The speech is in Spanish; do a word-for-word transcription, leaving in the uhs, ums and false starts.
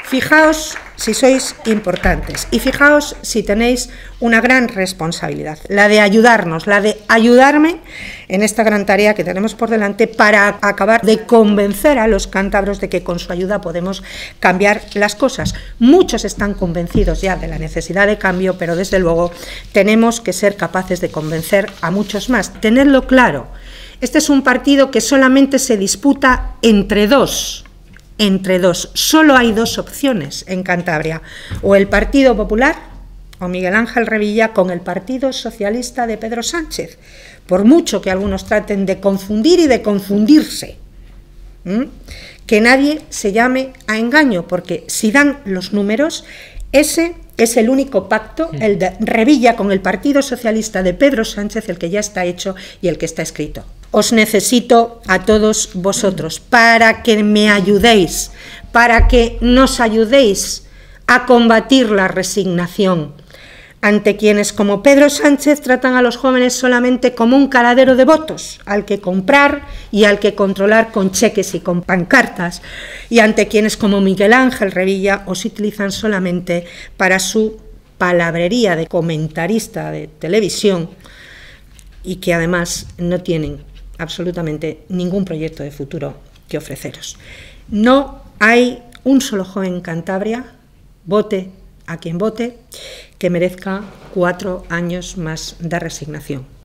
Fijaos si sois importantes y fijaos si tenéis una gran responsabilidad, la de ayudarnos, la de ayudarme en esta gran tarea que tenemos por delante para acabar de convencer a los cántabros de que con su ayuda podemos cambiar las cosas. Muchos están convencidos ya de la necesidad de cambio, pero desde luego tenemos que ser capaces de convencer a muchos más. Tenedlo claro, este es un partido que solamente se disputa entre dos. Entre dos. Solo hay dos opciones en Cantabria, o el Partido Popular o Miguel Ángel Revilla con el Partido Socialista de Pedro Sánchez, por mucho que algunos traten de confundir y de confundirse. ¿Mm? Que nadie se llame a engaño, porque si dan los números, ese es el único pacto, el de Revilla con el Partido Socialista de Pedro Sánchez, el que ya está hecho y el que está escrito. Os necesito a todos vosotros para que me ayudéis, para que nos ayudéis a combatir la resignación ante quienes, como Pedro Sánchez, tratan a los jóvenes solamente como un caladero de votos, al que comprar y al que controlar con cheques y con pancartas, y ante quienes, como Miguel Ángel Revilla, os utilizan solamente para su palabrería de comentarista de televisión y que además no tienen absolutamente ningún proyecto de futuro que ofreceros. No hay un solo joven en Cantabria, vote a quien vote, que merezca cuatro años más de resignación.